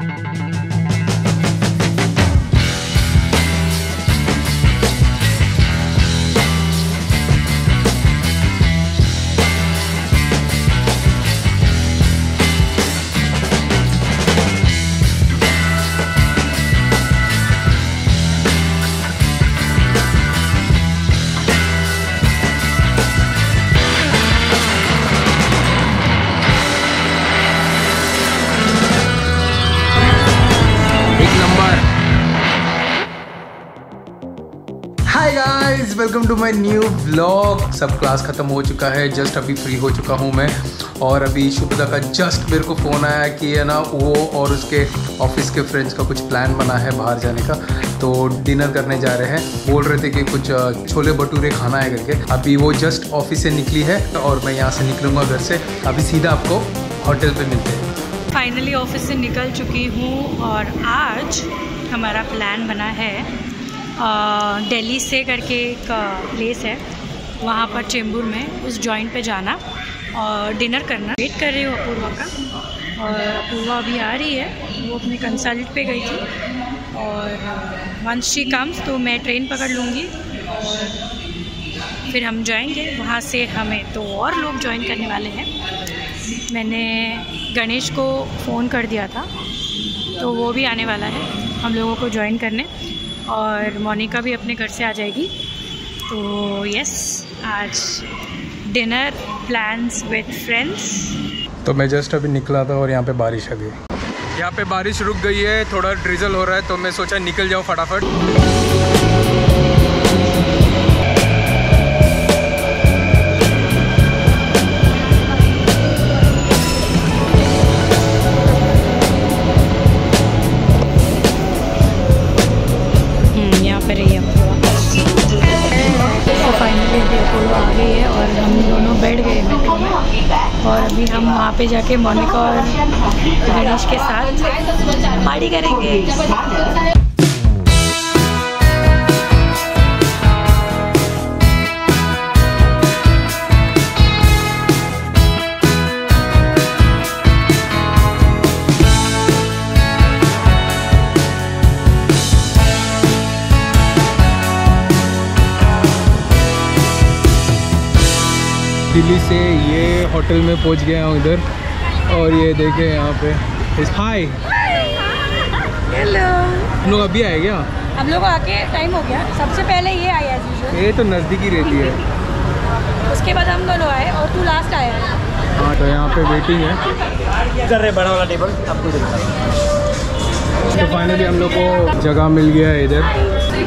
Hi guys, welcome to my new vlog. सब class ख़त्म हो चुका है, जस्ट अभी फ्री हो चुका हूँ मैं। और अभी शुभदा का जस्ट मेरे को फ़ोन आया कि है ना वो और उसके ऑफिस के फ्रेंड्स का कुछ प्लान बना है बाहर जाने का, तो डिनर करने जा रहे हैं। बोल रहे थे कि कुछ छोले भटूरे खाना है करके। अभी वो जस्ट ऑफिस से निकली है और मैं यहाँ से निकलूँगा घर से। अभी सीधा आपको होटल पे मिलते हैं। फाइनली ऑफिस से निकल चुकी हूँ और आज हमारा प्लान बना है दिल्ली से करके एक प्लेस है, वहाँ पर चेंबूर में उस जॉइंट पे जाना और डिनर करना। वेट कर रही हूँ अपूर्वा का, और अपूर्वा अभी आ रही है। वो अपने कंसल्ट पे गई थी और वंस शी कम्स तो मैं ट्रेन पकड़ लूँगी और फिर हम जाएंगे। वहाँ से हमें तो और लोग ज्वाइन करने वाले हैं। मैंने गणेश को फ़ोन कर दिया था तो वो भी आने वाला है हम लोगों को ज्वाइन करने, और मोनिका भी अपने घर से आ जाएगी। तो यस, आज डिनर प्लान्स विद फ्रेंड्स। तो मैं जस्ट अभी निकला था और यहाँ पे बारिश आ गई। यहाँ पे बारिश रुक गई है, थोड़ा ड्रिजल हो रहा है, तो मैं सोचा निकल जाऊँ फटाफट। आ गई है और हम दोनों बैठ गए मेट्रो में, और अभी हम वहाँ पे जाके मोनिका और गणेश के साथ पार्टी करेंगे। दिल्ली से ये होटल में पहुंच गया हूँ इधर, और ये देखे यहाँ पे। Hi, hello. हम लोग अभी आए क्या? हम लोग आके टाइम हो गया। सबसे पहले ये आया है, ये तो नज़दीकी रहती है। उसके बाद हम दोनों आए और तू लास्ट आया है। हाँ, तो यहाँ पे वेटिंग है, कर रहे बड़ा वाला टेबल आपको देखा। तो फाइनली हम लोग को जगह मिल गया है इधर।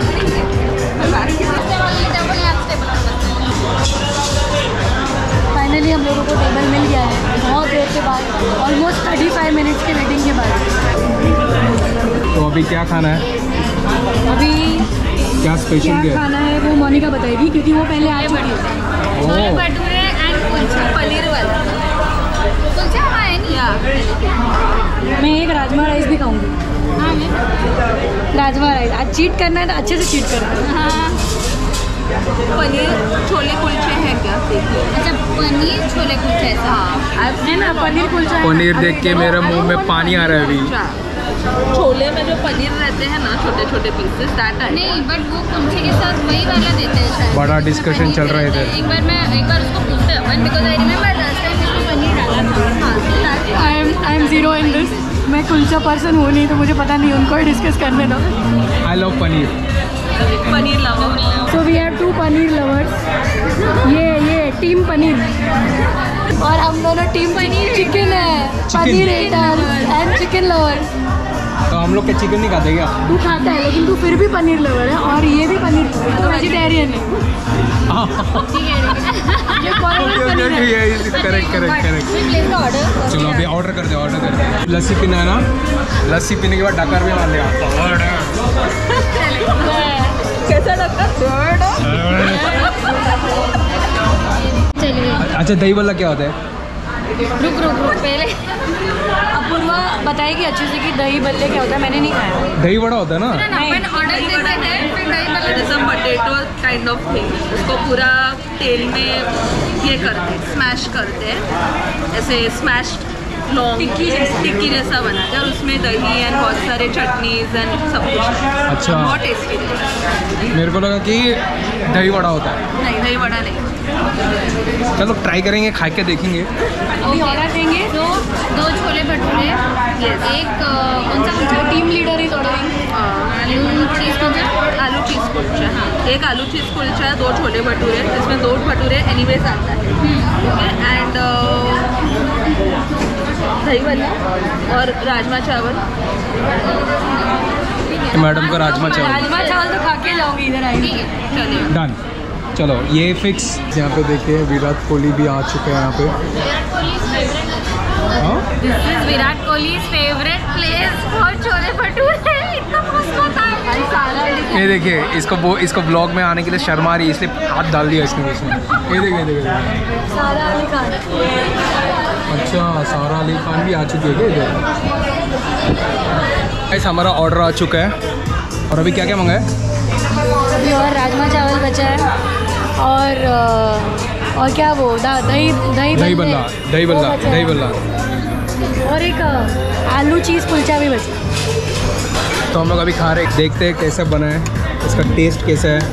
फाइनली हम लोगों को टेबल मिल गया है बहुत देर के बाद, ऑलमोस्ट 35 मिनट्स के वेटिंग के बाद। तो अभी क्या खाना है? अभी क्या स्पेशल क्या खाना है वो मोनिका बताएगी, क्योंकि वो पहले आ चुकी है। छोले भटूरे एंड कुलचा, पनीर वाला कुलचा है नहीं। मैं एक राजमा राइस भी खाऊंगी। हाँ, राजमा राइस आज चीट करना है तो अच्छे से चीट करना है। हाँ, पनीर छोले कुलचे हैं क्या? अच्छा, पनीर छोले कुलचे ऐसा। हाँ है ना, पनीर कुलचा। पनीर देख के मेरे मुंह में पानी आ रहा है अभी। छोले में जो पनीर रहते हैं ना, छोटे छोटे पीसेस, दैट है नहीं, बट वो कुलचे के साथ वही वाला देते हैं शायद। बड़ा डिस्कशन चल रहा है इधर। एक बार उसको पूछते हैं, because I remember last time इसमें पनीर डाला था। I am zero in this. मैं कुलचा पर्सन हूँ नहीं, तो मुझे पता नहीं, उनको ही डिस्कस करने दो। I love paneer. Paneer lover. So we have 2 paneer lovers. ये टीम पनीर, और हम दोनों टीम पनीर चिकन है। Paneer eaters and chicken lovers. तो हम लोग क्या चिकन नहीं खाते क्या? तू खाता है लेकिन तू फिर भी पनीर लवर है, और ये भी पनीर, तो वेजिटेरियन है। करेक्ट। चलो अभी ऑर्डर कर दे। लस्सी पीना है ना, लस्सी पीने के बाद डकार भी मार लेगा। कैसा डकार? अच्छा, दही वाला क्या होता है? रुक पहले अपूर्वा बताएगी अच्छे से कि दही बल्ले क्या होता है। मैंने नहीं खाया। दही बड़ा होता है ना? अपन ऑर्डर देते हैं, फिर दही बल्ले जैसा पोटैटो काइंड ऑफ थिंग, उसको पूरा तेल में ये करते हैं, स्मैश करते हैं, ऐसे स्मैश लॉन्ग टिक्की जैसा बनाते हैं और उसमें दही एंड बहुत सारे चटनीज एंड सब कुछ। अच्छा, बहुत टेस्टी है। मेरे को लगा कि दही वड़ा होता है। नहीं, दही वड़ा नहीं। चलो ट्राई करेंगे, खा के देखेंगे। अभी ऑर्डर देंगे दो छोले भटूरे, एक कौन सा kulcha, team leader is ordering aloo cheese kulcha. हाँ, एक आलू चीज़ कुलचा, 2 छोले भटूरे, इसमें 2 भटूरे एनीवेज आता है। ओके, एंड दही वड़ा और राजमा चावल। मैडम का राजमा चावल तो खा के जाऊंगी इधर आएगी। चलिए डन। चलो ये फिक्स। यहाँ पे देखिए विराट कोहली भी आ चुके हैं यहाँ पे। Virat Kohli favourite place for chole bhature. इतना मस्त होता है। ये देखिए इसको ब्लॉग में आने के लिए शर्मा रही है, इसलिए हाथ डाल दिया इसने इसमें। ये देखिए सारा अली खान। अच्छा, सारा अली खान भी आ चुकी है क्या इधर? गाइस हमारा ऑर्डर आ चुका है और अभी क्या क्या मंगाया? अभी और राजमा चावल बचा है और क्या वो दही बल्ला और एक आलू चीज़ कुलचा भी बचा। तो हम लोग अभी खा रहे हैं, देखते हैं कैसा बना है, इसका टेस्ट कैसा है।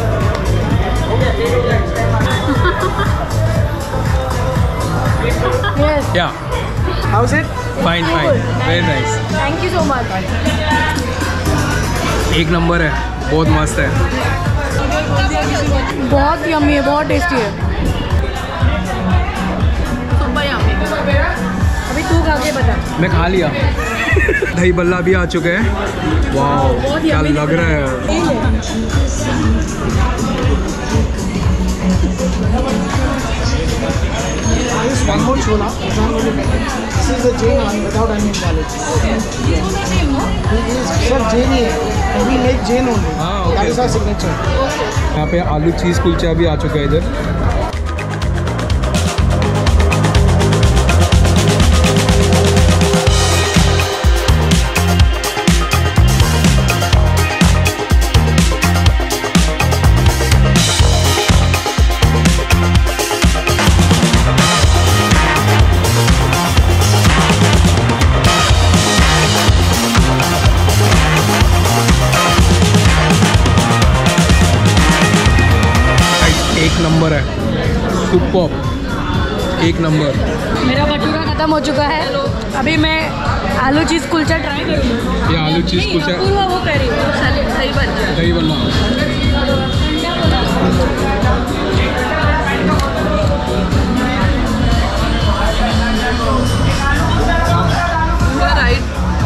Yeah. How's it? Fine, very nice. Thank you so much. एक नंबर है, बहुत मस्त है। बहुत यम्मी है, बहुत टेस्टी है। अभी तू खा के बता। मैं खा लिया। दही बल्ला भी आ चुके हैं। वाह, क्या लग रहा है। One more chola. This is a Jain one without onion knowledge. Sir, Jain ही है. We make Jain only. That is our signature. यहाँ पे आलू चीज़ कुलचा भी आ चुका है इधर। एक नंबर है, सुपर, एक नंबर। मेरा भटूरा खत्म हो चुका है। अभी मैं आलू चीज़ कुलचा ट्राई करूँगी। ये आलू चीज़ कुलचा, वो कह रही हूँ दही बल्ला। राइट,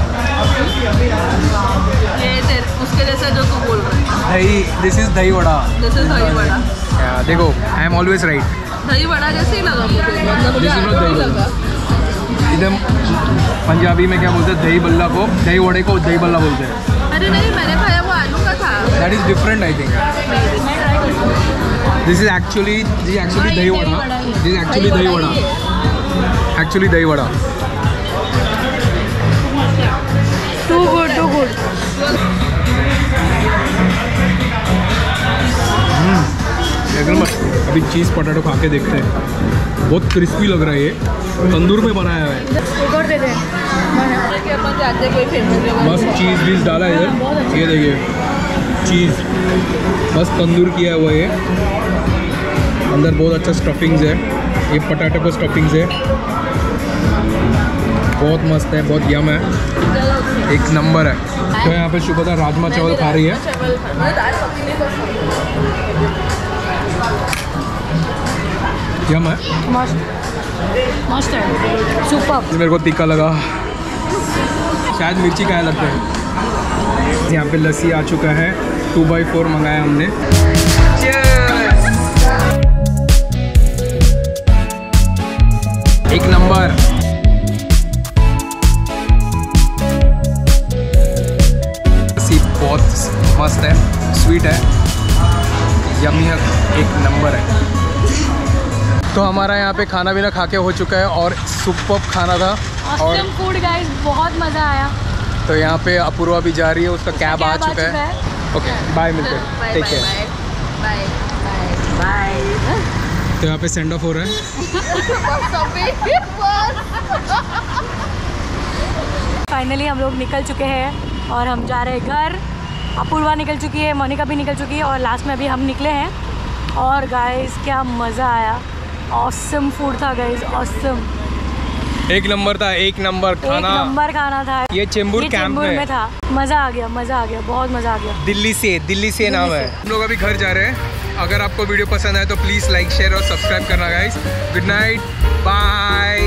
ये उसके जैसा जो तू बोल रहा है। दिस इज दही वड़ा। दिस इज दही वड़ा। देखो, आई एम ऑलवेज राइट। दही वड़ा जैसे ही लगा मुझे, मतलब मुझे This is not आलू दही लगा। वड़ा। इधर पंजाबी में क्या बोलते हैं? दही बल्ला को, दही वड़े को दही बल्ला बोलते हैं। अरे नहीं, मैंने खाया वो आलू का था। That is different I think. This is actually dahi vada. This is actually dahi vada. Actually dahi vada. To good. अभी चीज़ पटाटो खा के देखते हैं। बहुत क्रिस्पी लग रहा है, ये तंदूर में बनाया है। ऊपर दे दे। अपन जाते कोई फेमस जगह। मस्त चीज़ बीज डाला है इधर। ये देखिए चीज़ मस्त तंदूर किया हुआ है। अंदर बहुत अच्छा स्टफिंग्स है। ये पटाटो को स्टफिंग्स है, बहुत मस्त है, बहुत यम है, एक नंबर है। तो यहाँ पे शुभदा राजमा चावल खा रही है। यम है, मस्त है, सुपर। मेरे को तीखा लगा, शायद मिर्ची का लगता है। यहाँ पे लस्सी आ चुका है, 2x4 मंगाया हमने। एक नंबर। लस्सी बहुत मस्त है, स्वीट है, यम्मी है, एक नंबर है। तो हमारा यहाँ पे खाना पीना खा के हो चुका है और सुपर्ब खाना था। और फूड गाइस, बहुत मज़ा आया। तो यहाँ पे अपूर्वा भी जा रही है, उसका कैब आ चुका है। ओके, बाय, मिलते हैं, टेक केयर। बाय। तो तो यहाँ पे सेंड ऑफ हो रहा है। फाइनली हम लोग निकल चुके हैं और हम जा रहे हैं घर। अपूर्वा निकल चुकी है, मोनिका भी निकल चुकी है और लास्ट में अभी हम निकले हैं। और गाइस क्या मज़ा आया, ऑसम फूड था गाइस, ऑसम, एक नंबर था, एक नंबर खाना, एक नंबर खाना था। ये चेंबूर कैंप में था। मज़ा आ गया, मज़ा आ गया, बहुत मज़ा आ गया। दिल्ली से नाम है। हम लोग अभी घर जा रहे हैं। अगर आपको वीडियो पसंद आए तो प्लीज़ लाइक शेयर और सब्सक्राइब करना गाइस। Good night, bye.